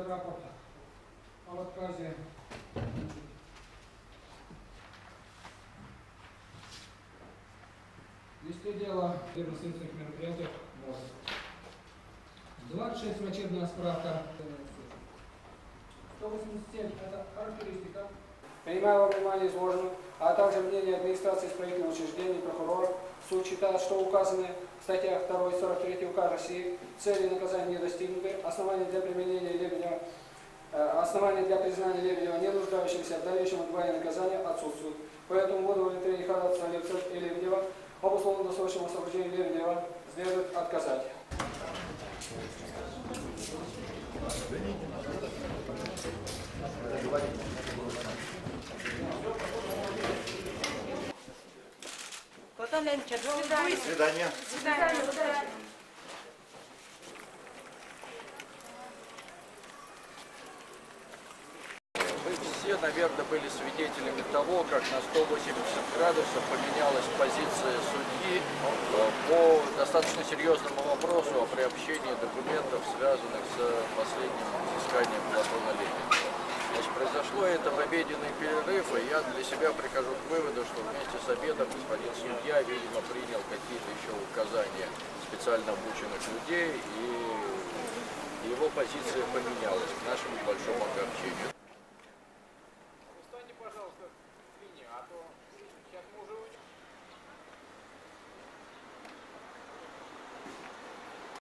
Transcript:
рапорт об отказе в листе дела в первоинстанционных мероприятиях МОЗ. 26 врачебная справка. 187 это характеристика. Принимая во внимание изложенное, а также мнение администрации исправительных учреждений, прокуроров, суд считает, что указанные в статьях 2 и 43 УК России цели наказания не достигнуты, основания для признания Лебедева не нуждающимся в дальнейшем отбывании наказания отсутствуют. Поэтому в удовлетворении ходатайства Лебедева об условно-досрочном освобождении Лебедева следует отказать. До свидания. Мы все, наверное, были свидетелями того, как на 180 градусов поменялась позиция судьи по достаточно серьезному вопросу о приобщении документов, связанных с последним взысканием Платона Лебедева. Значит, произошло это в обеденный перерыв, и я для себя прихожу к выводу, что вместе с обедом господин судья, видимо, принял какие-то еще указания специально обученных людей, и его позиция поменялась к нашему большому огорчению.